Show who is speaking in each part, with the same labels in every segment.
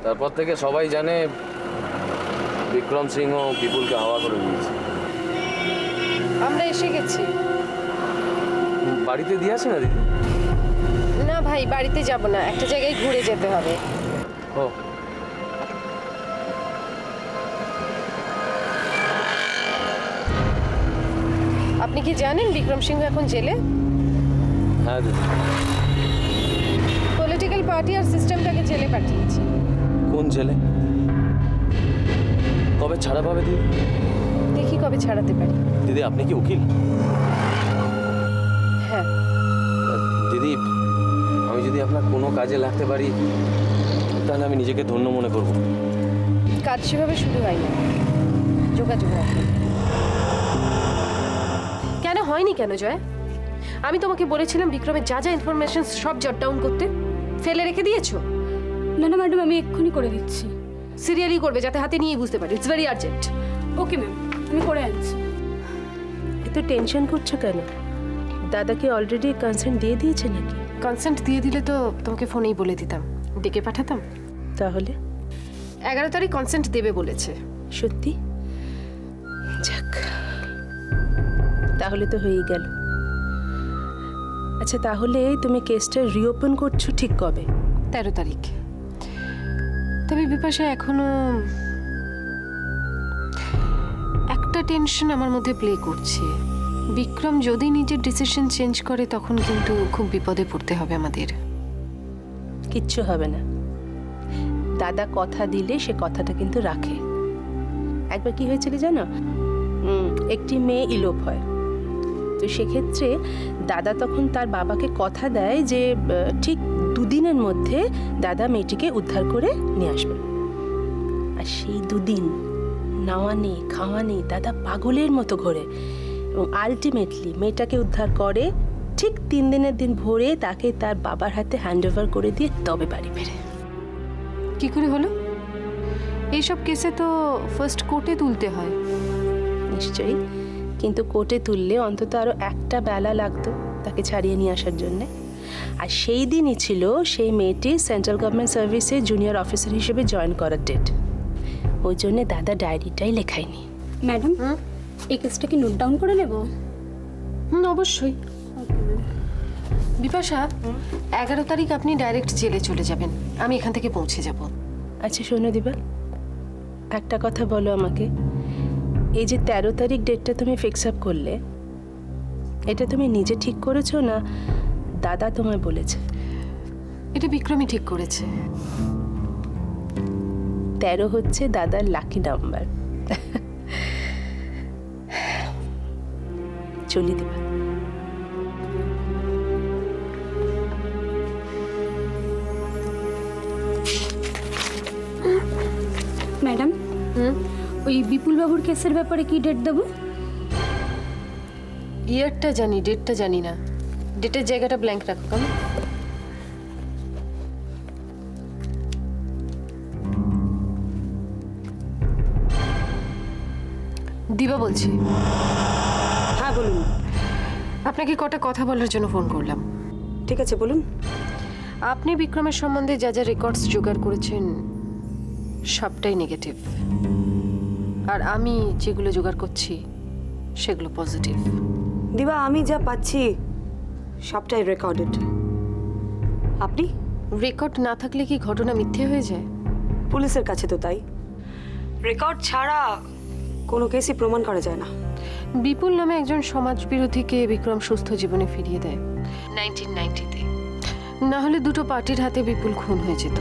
Speaker 1: তারপর থেকে সবাই জানে বিক্রম সিংহ বিপুলকে হাওয়া করে দিয়েছে।
Speaker 2: আমরা এসে গেছি।
Speaker 1: বাড়িতে দিয়ে আসে না দিদি?
Speaker 2: না ভাই, বাড়িতে যাব না, একটা জায়গায় ঘুরে যেতে হবে।
Speaker 1: ও,
Speaker 2: আপনি কি জানেন বিক্রম সিংহ এখন জেলে?
Speaker 1: হ্যাঁ দিদি।
Speaker 2: পলিটিক্যাল পার্টি আর সিস্টেমটাকে জেলে পাঠিয়েছে।
Speaker 1: কোন জেলে? কবে ছাড়া পাবে দিদি?
Speaker 2: দেখি কবে ছাড়াতে পারি।
Speaker 1: দিদি আপনি কি উকিল?
Speaker 2: হ্যাঁ।
Speaker 1: দিদি আমি যদি আপনার কোনো কাজে লাগতে পারি তাহলে আমি নিজেকে ধন্য মনে করব।
Speaker 2: কাজ সেভাবে শুরু হয়নি, যোগাযোগ রাখবে। কেন হয়নি কেন জয়? আমি তোমাকে বলেছিলাম বিক্রমের যা যা ইনফরমেশন সব জট ডাউন করতে, ফেলে রেখে দিয়েছো?
Speaker 3: না না ম্যাডাম, আমি এক্ষুনি করে দিচ্ছি।
Speaker 2: সিরিয়ালি করবে যাতে হাতে নিয়ে বুঝতে পারি। It's very urgent.
Speaker 3: Okay ma'am, আমি করে আনছি।
Speaker 4: এত টেনশন করছো কেন? দাদাকে অলরেডি কনসেন্ট দিয়ে দিয়েছে নাকি?
Speaker 2: কনসেন্ট দিয়ে দিলে তো তোমাকে ফোনেই বলে দিতাম, ডেকে পাঠাতাম।
Speaker 4: তাহলে
Speaker 2: 11 তারিখ কনসেন্ট দেবে বলেছে।
Speaker 4: সত্যি? যাক, তাহলে তো হয়েই গেল। আচ্ছা, তাহলে তুমি কেসটা রিওপেন করছো ঠিক কবে?
Speaker 2: 13 তারিখ। তবে বিপাশা এখনো একটা টেনশন আমার মধ্যে প্লে করছে। বিক্রম যদি নিজের ডিসিশন চেঞ্জ করে তখন কিন্তু খুব বিপদে পড়তে হবে আমাদের।
Speaker 4: কিচ্ছু হবে না, দাদা কথা দিলে সে কথাটা কিন্তু রাখে। একবার কি হয়েছিল জানো? একটি মেয়ে ইলোপ হয়, তো সেক্ষেত্রে দাদা তখন তার বাবাকে কথা দেয় যে ঠিক 2 দিনের মধ্যে দাদা মেয়েটিকে উদ্ধার করে নিয়ে আসবে। আর সেই 2 দিন নাওয়া নেই খাওয়া নেই, দাদা পাগলের মতো ঘোরে এবং আলটিমেটলি মেয়েটাকে উদ্ধার করে। ঠিক 3 দিনের দিন ভোরে তাকে তার বাবার হাতে হ্যান্ড ওভার করে দিয়ে তবে বাড়ি ফেরে।
Speaker 2: কি করে হলো? এইসব কেসে তো ফার্স্ট কোর্টে তুলতে হয়।
Speaker 4: নিশ্চয়ই, কিন্তু কোর্টে তুললে অন্তত আরও একটা বেলা লাগতো তাকে ছাড়িয়ে নিয়ে আসার জন্যে। আর সেই দিনই ছিল সেই মেয়েটি সেন্ট্রাল গভর্নমেন্ট সার্ভিসে জুনিয়র অফিসার হিসেবে জয়েন করার ডেট। ওই জন্যে দাদা ডায়েরিটাই লেখায়নি।
Speaker 3: ম্যাডাম, এই কেসটা কি নোট ডাউন করে নেব?
Speaker 2: অবশ্যই। বিপাশা, 11 তারিখ আপনি ডাইরেক্ট জেলে চলে যাবেন, আমি এখান থেকে পৌঁছে যাব।
Speaker 4: আচ্ছা শোনো দিবা, একটা কথা বলো আমাকে। এই যে 13 তারিখ ডেটটা তুমি ফিক্স আপ করলে, এটা তুমি নিজে ঠিক করেছো না দাদা তোমায় বলেছে?
Speaker 2: এটা বিক্রমই ঠিক করেছে।
Speaker 4: 13 হচ্ছে দাদার লাকি নাম্বার। চলি দিবা।
Speaker 3: ম্যাডাম, ওই বিপুল বাবুর কেসের ব্যাপারে কি ডেট দেবো?
Speaker 2: ইয়ারটা জানি, ডেটটা জানি না। ডেটের জায়গাটা ব্ল্যাঙ্ক রাখো। কেমন? দিবা বলছি।
Speaker 5: হ্যাঁ বলুন।
Speaker 2: আপনাকে কটা কথা বলার জন্য ফোন করলাম।
Speaker 5: ঠিক আছে বলুন।
Speaker 2: আপনি বিক্রমের সম্বন্ধে যা যা রেকর্ডস জোগাড় করেছেন সবটাই নেগেটিভ, আর আমি যেগুলো জোগাড় করছি সেগুলো পজিটিভ।
Speaker 5: দিবা, আমি যা পাচ্ছি সবটাই রেকর্ডেড। আপনি?
Speaker 2: রেকর্ড না থাকলে কি ঘটনা মিথ্যে হয়ে যায়?
Speaker 5: পুলিশের কাছে তো তাই, রেকর্ড ছাড়া কোনো কেসই প্রমাণ করা যায় না।
Speaker 2: বিপুল নামে একজন সমাজবিরোধীকে বিক্রম সুস্থ জীবনে ফিরিয়ে দেয় 1990-তে। না হলে দুটো পার্টির হাতে বিপুল খুন হয়ে যেত।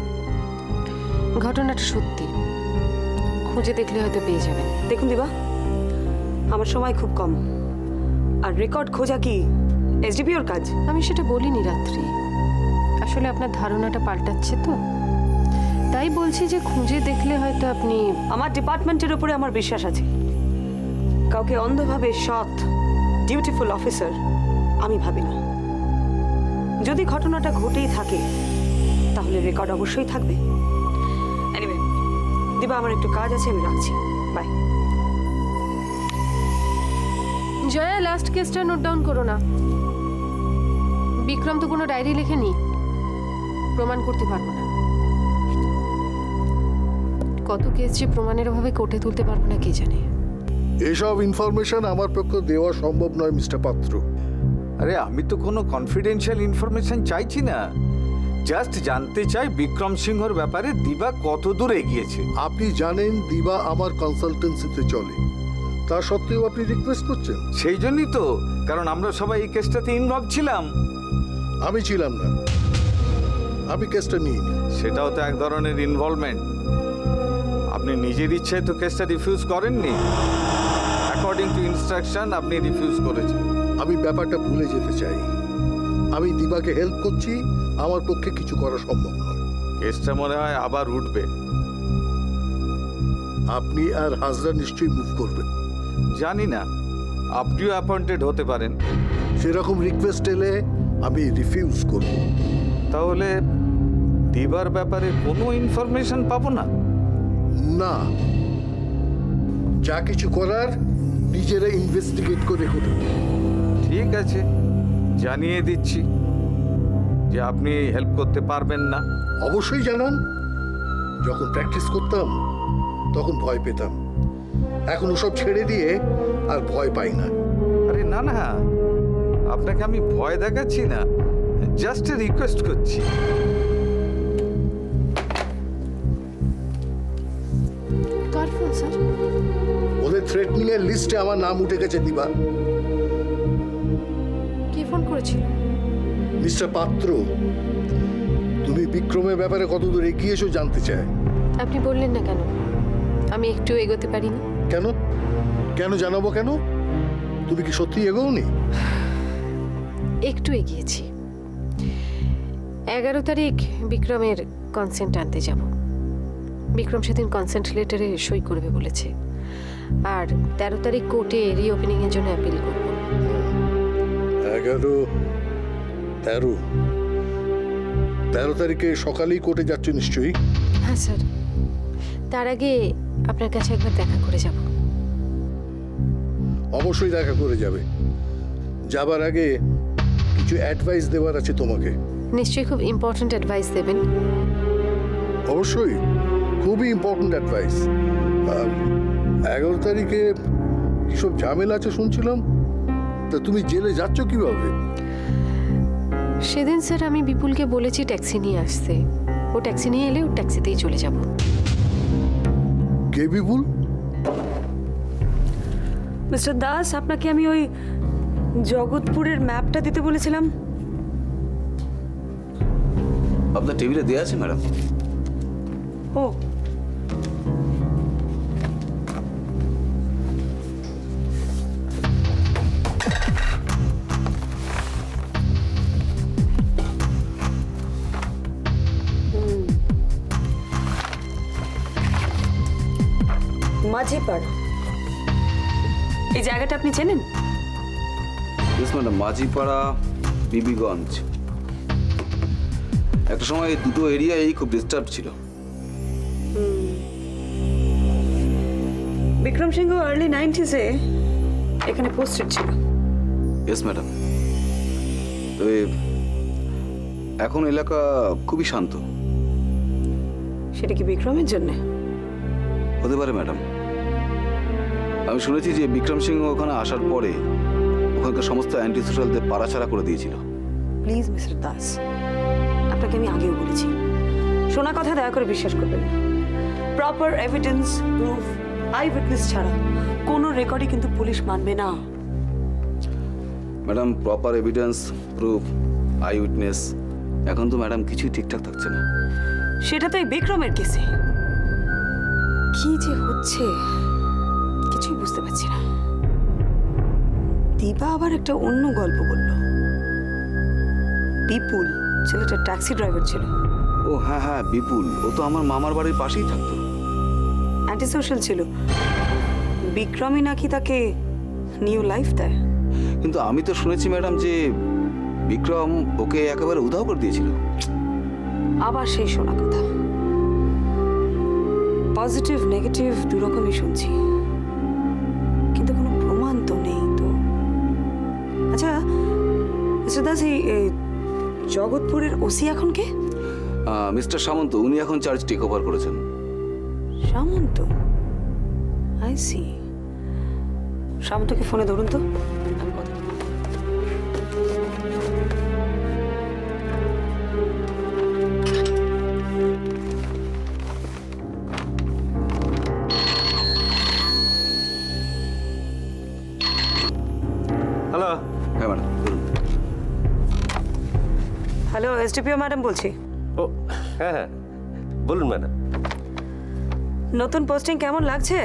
Speaker 2: ঘটনাটা সত্যি, খুঁজে দেখলে হয়তো পেয়ে যাবেন।
Speaker 5: দেখুন দিবা, আমার সময় খুব কম, আর রেকর্ড খোঁজা কি এসডিপিওর কাজ?
Speaker 2: আমি সেটা বলিনি রাত্রি, আসলে আপনার ধারণাটা পাল্টাচ্ছে তো, তাই বলছি যে খুঁজে দেখলে হয়তো আপনি।
Speaker 5: আমার ডিপার্টমেন্টের উপরে আমার বিশ্বাস আছে। কাউকে অন্ধভাবে সৎ ডিউটিফুল অফিসার আমি ভাবি না। যদি ঘটনাটা ঘটেই থাকে তাহলে রেকর্ড অবশ্যই থাকবে। এনিওয়ে দিবা, আমার একটু কাজ আছে, আমি রাখছি, বাই।
Speaker 2: জয়া, লাস্ট কেসটা নোট ডাউন করো না। বিক্রম তো কোনো ডায়েরি লেখেনি, প্রমাণ করতে পারবো না। কত কেস যে প্রমাণের অভাবে কোর্টে তুলতে পারবো না কে জানে।
Speaker 6: এসব ইনফরমেশন আমার পক্ষে দেওয়া সম্ভব নয় মিস্টার পাত্র।
Speaker 7: আরে আমি তো কোনো কনফিডেন্সিয়াল ইনফরমেশন চাইছি না, জাস্ট জানতে চাই বিক্রম সিংহর ব্যাপারে দিবা কত দূর এগিয়েছে।
Speaker 6: আপনি জানেন দিবা আমার কনসালটেন্সিতে চলে, তা সত্ত্বেও আপনি রিকোয়েস্ট করছেন?
Speaker 7: সেই জন্যই তো, কারণ আমরা সবাই এই কেসটাতে ইনভলভ ছিলাম।
Speaker 6: আমি ছিলাম না, আমি কেসটা নিইনি।
Speaker 7: সেটাও তো এক ধরনের ইনভলভমেন্ট। আপনি নিজের ইচ্ছায় তো কেসটা রিফিউজ করেননি, অ্যাকর্ডিং টু ইনস্ট্রাকশন আপনি রিফিউজ করেছেন।
Speaker 6: আমি ব্যাপারটা ভুলে যেতে চাই। আমি দিবাকে হেল্প করছি, আমার পক্ষে কিছু করা সম্ভব নয়।
Speaker 7: কেসটা মনে হয় আবার উঠবে।
Speaker 6: আপনি আর হাজরা নিশ্চয়ই মুভ করবেন।
Speaker 7: জানি না, আপনিও অ্যাপয়েন্টেড হতে পারেন।
Speaker 6: সেরকম রিকোয়েস্ট এলে আমি রিফিউজ করব।
Speaker 7: তাহলে দিবার ব্যাপারে কোনো ইনফরমেশন পাবো না?
Speaker 6: না, যা কিছু করার নিজেরা ইনভেস্টিগেট করে করুন।
Speaker 7: ঠিক আছে, জানিয়ে দিচ্ছি যে আপনি হেল্প করতে পারবেন না।
Speaker 6: অবশ্যই জানান। যখন প্র্যাকটিস করতাম তখন ভয় পেতাম, এখন ওসব ছেড়ে দিয়ে আর ভয় পাই না।
Speaker 7: আরে না না, আপনাকে আমি ভয় দেখাচ্ছি না, জাস্ট রিকোয়েস্ট করছি।
Speaker 2: কার ফোন স্যার?
Speaker 6: ওদের থ্রেটনিং এর লিস্টে আমার নাম উঠে গেছে দিবা।
Speaker 2: কে ফোন করেছিল?
Speaker 6: মিস্টার পাত্র, তুমি বিক্রমের ব্যাপারে কতদূর এগিয়েছো জানতে চায়।
Speaker 2: আপনি বললেন না কেন? আমি একটু এগোতে পারিনি।
Speaker 6: কেন? কেন জানাবো কেন? তুমি কি সত্যি এগোওনি?
Speaker 2: একটু এগিয়েছি। 11 তারিখ বিক্রমের কনসেন্ট আনতে যাব। বিক্রম সেদিন কনসেন্ট লেটারে সই করবে বলেছে, আর 13 তারিখ কোর্টে রিওপেনিং এর জন্য অ্যাপিল করব।
Speaker 6: 13 তারিখে সকালেই কোর্টে যাচ্ছ নিশ্চয়ই?
Speaker 2: হ্যাঁ স্যার, তার আগে আপনার কাছে একবার দেখা করে যাব।
Speaker 6: অবশ্যই দেখা করে যাবে। যাবার আগে কিছু অ্যাডভাইস দেওয়ার আছে তোমাকে।
Speaker 2: নিশ্চয়ই খুব ইম্পর্ট্যান্ট অ্যাডভাইস দেবেন।
Speaker 6: অবশ্যই, খুবই ইম্পর্ট্যান্ট অ্যাডভাইস। 11 তারিখে কিসব ঝামেলা আছে শুনছিলাম, তা তুমি জেলে যাচ্ছ কিভাবে?
Speaker 2: সেদিন স্যার আমি বিপুলকে বলেছি ট্যাক্সি নিয়ে আসতে। ও ট্যাক্সি নিয়ে এলে ওর ট্যাক্সিতেই চলে যাব।
Speaker 6: কে বিপুল?
Speaker 5: মিস্টার দাস, আপনাকে আমি ওই জগৎপুরের ম্যাপটা দিতে বলেছিলাম।
Speaker 1: আপনার টেবিলে দেওয়া আছে ম্যাডাম।
Speaker 5: ও, মাঝিপাড়া, এই জায়গাটা আপনি চেনেন?
Speaker 8: Yes madam, Majhipara, Bibiganj. একটা সময় এই দুটো এরিয়াই খুব ডিস্টার্ব ছিল।
Speaker 5: বিক্রম সিংহ আর্লি 90s-এ এখানে পোস্টেড ছিল।
Speaker 8: Yes madam. তবে এখন এলাকা খুবই শান্ত।
Speaker 5: সেটা কি বিক্রমের জন্য?
Speaker 8: হতে পারে ম্যাডাম। আমি শুনেছি যে বিক্রম সিংহ ওখানে আসার পরে ওখানকার সমস্ত অ্যান্টি সোশ্যালদের পাড়াছাড়া করে দিয়েছিল।
Speaker 5: প্লিজ মিস্টার দাস, আপনাকে আমি আগেও বলেছি, শোনা কথা দয়া করে বিশ্বাস করবেন না। Proper evidence, proof, eye witness ছাড়া কোনো রেকর্ডই কিন্তু পুলিশ মানবে না।
Speaker 8: Madam, proper evidence, proof, eye witness, এখন তো ম্যাডাম কিছুই ঠিকঠাক থাকছে না।
Speaker 5: সেটা তো এই বিক্রমের কেসে কি যে হচ্ছে কিছুই বুঝতে পারছি না। দিবা আবার একটা অন্য গল্প বলল। বিপুল ছেলেটা ট্যাক্সি ড্রাইভার ছিল।
Speaker 8: ও হ্যাঁ হ্যাঁ, বিপুল। ও তো আমার মামার বাড়ির পাশেই থাকতো।
Speaker 5: অ্যান্টি সোশ্যাল ছিল। বিক্রমই নাকি তাকে নিউ লাইফ দেয়।
Speaker 8: কিন্তু আমি তো শুনেছি ম্যাডাম যে বিক্রম ওকে একেবারে উধাও করে দিয়েছিল।
Speaker 5: আবার সেই শোনা কথা। পজিটিভ নেগেটিভ দুরকমই শুনছি, কিন্তু কোনো প্রমাণ তো নেই। তো আচ্ছা মিস্টার দাস, এই জগৎপুরের ওসি এখন কে?
Speaker 8: মিস্টার সামন্ত, উনি এখন চার্জ টেক ওভার করেছেন।
Speaker 5: সামন্ত, আই সি। সামন্তকে ফোনে ধরুন তো, আমি কথা বলবো।
Speaker 1: হ্যালো।
Speaker 8: হ্যাঁ ম্যাডাম বলুন।
Speaker 5: হ্যালো, এসডিপিও ম্যাডাম বলছি।
Speaker 1: ও হ্যাঁ হ্যাঁ বলুন ম্যাডাম।
Speaker 5: নতুন পোস্টিং কেমন লাগছে?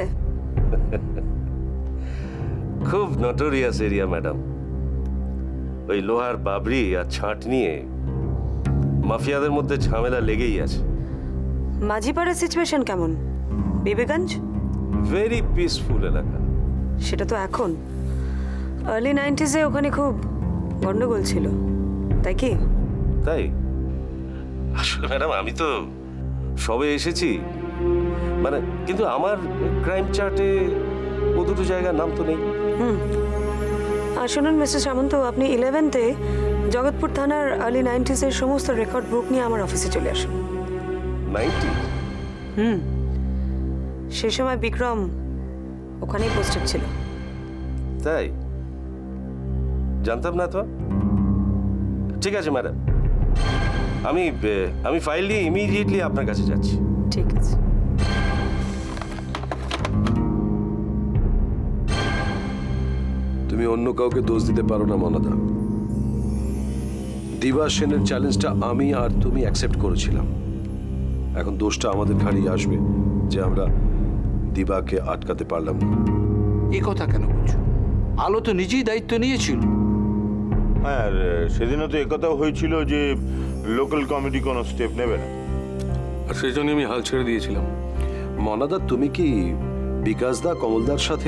Speaker 9: খুব নটোরিয়াস এরিয়া ম্যাডাম। ওই লোহার বাবরি আর ছাঁট নিয়ে মাফিয়াদের মধ্যে ঝামেলা লেগেই আছে।
Speaker 5: মাঝিপাড়ার সিচুয়েশন কেমন? বিবেকগঞ্জ?
Speaker 9: ভেরি পিসফুল এলাকা।
Speaker 5: সেটা তো এখন, আর্লি 90s ওখানে খুব গন্ডগোল ছিল, তাই কি?
Speaker 9: তাই আসলে ম্যাডাম আমি তো সবে এসেছি, মানে কিন্তু আমার ক্রাইম চার্টে ও দুটো জায়গার নাম তো নেই।
Speaker 5: আর শুনুন মিস্টার সামন্ত, আপনি 11th-এ জগৎপুর থানার আর্লি 90s সমস্ত রেকর্ড বুক নিয়ে আমার অফিসে চলে আসুন।
Speaker 9: 90?
Speaker 5: সে সময় বিক্রম ওখানেই পোস্টেড ছিল।
Speaker 9: তাই জানতাম না তো। ঠিক আছে ম্যাডাম, আমি ফাইল নিয়ে ইমিডিয়েটলি আপনার কাছে যাচ্ছি।
Speaker 5: ঠিক আছে।
Speaker 10: তুমি অন্য কাউকে দোষ দিতে পারো না মনাদা। দিবা সেনের চ্যালেঞ্জটা আমি আর তুমি অ্যাকসেপ্ট করেছিলাম। এখন দোষটা আমাদের ঘাড়েই আসবে যে আমরা দিবাকে আটকাতে পারলাম না।
Speaker 11: এ কথা কেন বলছো? আলো তো নিজেই দায়িত্ব নিয়েছিল।
Speaker 12: হ্যাঁ, আর সেদিনও তো একথাও হয়েছিল যে লোকাল কমিটি কোনো স্টেপ নেবে না,
Speaker 10: আর সেই জন্য আমি হাল ছেড়ে দিয়েছিলাম। মনাদা, তুমি কি বিকাশদা কমলদার সাথে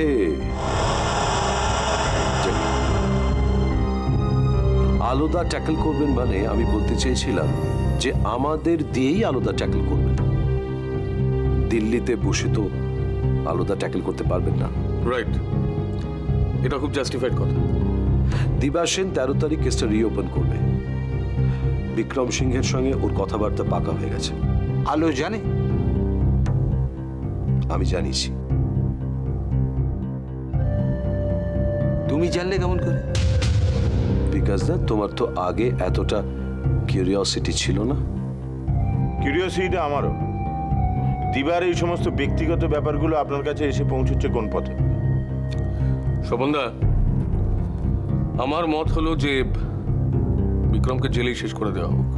Speaker 10: আলাদা ট্যাকল করবেন? মানে আমি বলতে চেয়েছিলাম যে আমাদের দিয়েই আলাদা ট্যাকল করবেন। দিল্লিতে বসে তো আলাদা ট্যাকল করতে পারবেন না।
Speaker 1: রাইট, এটা খুব জাস্টিফাইড কথা।
Speaker 10: দিবা সেন 13 তারিখ কেসটা রিওপেন করবে। বিক্রম সিংহের সঙ্গে ওর কথাবার্তা পাকা হয়ে গেছে।
Speaker 11: আলো জানে?
Speaker 10: আমি জানিছি।
Speaker 11: তুমি জানলে কেমন করে?
Speaker 10: বিকাশদা, তোমার তো আগে এতটা কিউরিওসিটি ছিল না?
Speaker 12: কিউরিওসিটিটা আমারও। দিবার এই সমস্ত ব্যক্তিগত ব্যাপারগুলো আপনার কাছে এসে পৌঁছচ্ছে কোন পথে?
Speaker 1: শোভনদা, আমার মত হলো যে বিক্রমকে জেলেই শেষ করে দেওয়া হোক।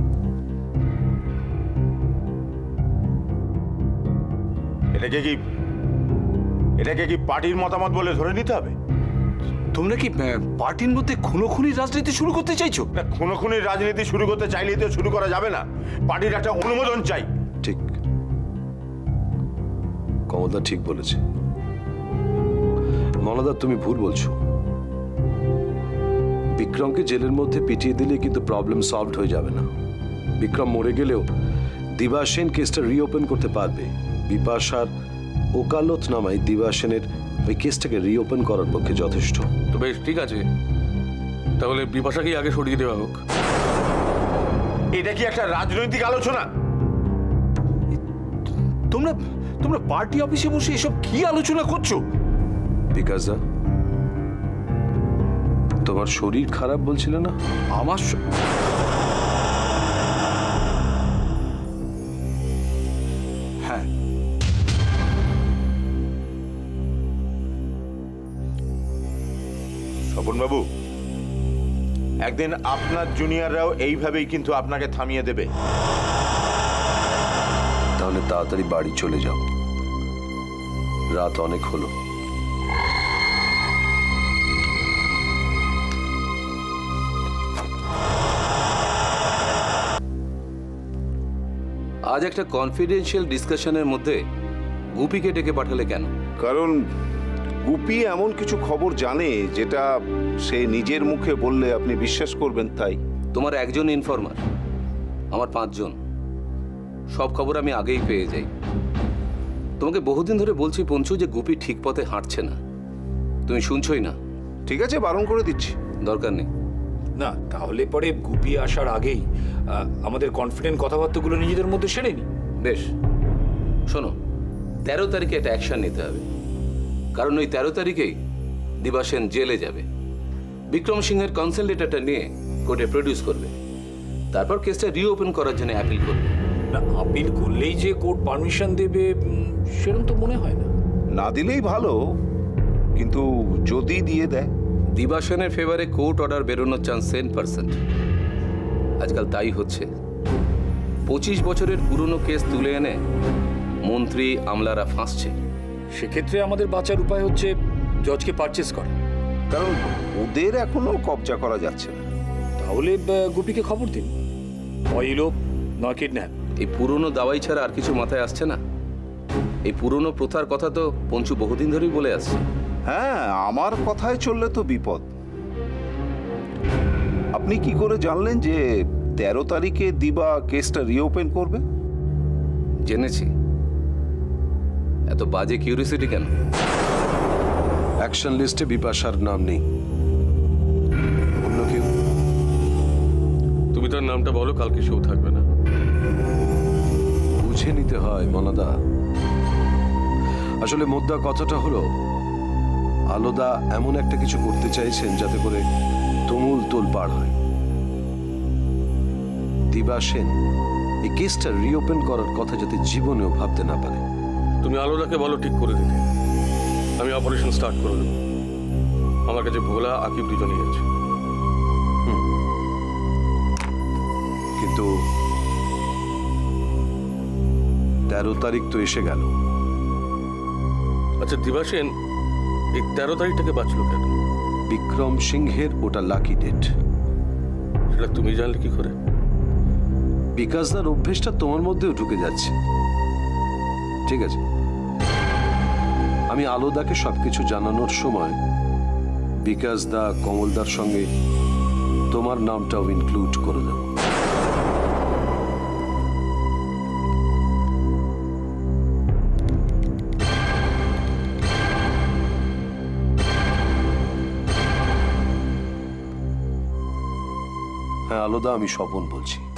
Speaker 12: এটাকে কি পার্টির মতামত বলে ধরে নিতে হবে?
Speaker 11: তোমরা কি পার্টির মধ্যে খুনোখুনির রাজনীতি শুরু করতে চাইছো?
Speaker 12: না, খুনোখুনির রাজনীতি শুরু করতে চাইলেই তো শুরু করা যাবে না। পার্টির একটা অনুমোদন চাই।
Speaker 10: ঠিক, কমলদা ঠিক বলেছে। মনাদা, তুমি ভুল বলছো। বিক্রমকে জেলের মধ্যে পিটিয়ে দিলে কিন্তু প্রবলেম সলভড হয়ে যাবে না। বিক্রম মরে গেলেও দিবা সেন কেসটা রিওপেন করতে পারবে। বিপাশার ওকালত নামায় দিবা সেনের ওই কেসটাকে রিওপেন করার পক্ষে যথেষ্ট।
Speaker 1: তো বেশ, ঠিক আছে, তাহলে বিপাশাকেই আগে সরিয়ে দেওয়া হোক।
Speaker 12: এটা কি একটা রাজনৈতিক আলোচনা?
Speaker 11: তোমরা পার্টি অফিসে বসে এসব কি আলোচনা করছো?
Speaker 10: বিকাশদা, তোমার শরীর খারাপ বলছিল না?
Speaker 11: আমার হ্যাঁ,
Speaker 12: স্বপনবাবু, একদিন আপনার জুনিয়ররাও এইভাবেই কিন্তু আপনাকে থামিয়ে দেবে।
Speaker 10: তাহলে তাড়াতাড়ি বাড়ি চলে যাও, রাত অনেক হলো।
Speaker 8: আজ একটা কনফিডেন্সিয়াল ডিসকাশনের মধ্যে গুপিকে ডেকে পাঠালে কেন?
Speaker 13: কারণ গুপি এমন কিছু খবর জানে যেটা সে নিজের মুখে বললে আপনি বিশ্বাস করবেন, তাই।
Speaker 8: তোমার একজন ইনফরমার, আমার 5 জন। সব খবর আমি আগেই পেয়ে যাই। তোমাকে বহুদিন ধরে বলছি পঞ্চু যে গুপি ঠিক পথে হাঁটছে না, তুমি শুনছই না।
Speaker 13: ঠিক আছে, বারণ করে দিচ্ছি।
Speaker 8: দরকার নেই।
Speaker 11: না, তাহলে পরে গুপি আসার আগেই আমাদের কনফিডেন্ট কথাবার্তাগুলো নিজেদের মধ্যে সেরে নি।
Speaker 8: বেশ, শোনো, 13 তারিখে একটা অ্যাকশন নিতে হবে, কারণ ওই 13 তারিখেই দিবা সেন জেলে যাবে। বিক্রম সিংহের কনসেন্ট লেটারটা নিয়ে কোর্টে প্রডিউস করবে, তারপর কেসটা রিওপেন করার জন্য অ্যাপিল করবে।
Speaker 11: না, আপিল করলেই যে কোর্ট পারমিশন দেবে সেরকম তো মনে হয় না।
Speaker 13: না দিলেই ভালো, কিন্তু যদি দিয়ে দেয়?
Speaker 8: দিবা সেনের ফেভারে কোর্ট অর্ডার বেরোনোর চান্স 10%। আজকাল তাই হচ্ছে। 25 বছরের পুরনো কেস তুলে এনে মন্ত্রী আমলারা ফাঁসছে।
Speaker 11: সেক্ষেত্রে আমাদের বাঁচার উপায় হচ্ছে জজকে পারচেস করা।
Speaker 13: কারণ ওদের এখনো কবজা করা যাচ্ছে না।
Speaker 11: তাহলে গুপিকে খবর দিন, হয় ইলোপ নয় কিডন্যাপ।
Speaker 8: এই পুরনো দাওয়াই ছাড়া আর কিছু মাথায় আসছে না। এই পুরনো প্রথার কথা তো পঞ্চু বহুদিন ধরেই বলে আসছে।
Speaker 13: হ্যাঁ, আমার কথায় চললে তো বিপদ। আপনি কি করে জানলেন যে 13 তারিখে দিবা কেসটা রিওপেন করবে?
Speaker 8: জেনেছি। এত বাজে কিউরিওসিটি কেন?
Speaker 10: অ্যাকশন লিস্টে বিপাশার নাম নেই। অন্য কেউ?
Speaker 1: তুমি তার নামটা বলো, কালকে সেও থাকবে না।
Speaker 10: বুঝে নিতে হয় মনাদা। আসলে মোদ্দা কথাটা হলো, আলোদা এমন একটা কিছু করতে চাইছেন যাতে করে তুমুল তোলপাড় হয়। দিবা সেন এই কেসটা রিওপেন করার কথা যাতে জীবনেও ভাবতে না পারে।
Speaker 1: তুমি আলোদাকে বলো ঠিক করে দিতে, আমি অপারেশন স্টার্ট করে দেবো। আমার কাছে ভোলা আকিব দুজনেই আছে।
Speaker 10: কিন্তু 13 তারিখ তো এসে গেল।
Speaker 1: আচ্ছা, দিবা সেন এই 13 তারিখটাকে বাঁচলো কেন?
Speaker 10: বিক্রম সিংহের ওটা লাকি ডেট।
Speaker 1: সেটা তুমি জানলে কি করে?
Speaker 10: বিকাশদার অভ্যেসটা তোমার মধ্যেও ঢুকে যাচ্ছে। ঠিক আছে, আমি আলোদাকে সবকিছু জানানোর সময় বিকাশদা কমলদার সঙ্গে তোমার নামটাও ইনক্লুড করে দেব। হ্যাঁ আলোদা, আমি স্বপন বলছি।